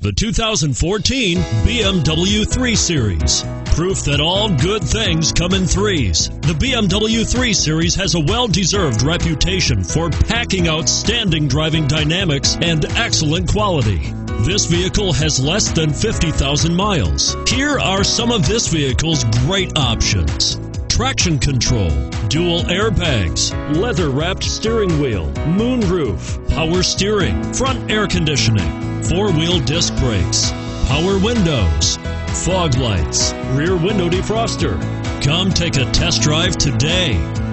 The 2014 BMW 3 Series. Proof that all good things come in threes. The BMW 3 Series has a well-deserved reputation for packing outstanding driving dynamics and excellent quality. This vehicle has less than 50,000 miles. Here are some of this vehicle's great options: traction control, dual airbags, leather-wrapped steering wheel, moonroof, power steering, front air conditioning, four-wheel disc brakes, power windows, fog lights, rear window defroster. Come take a test drive today.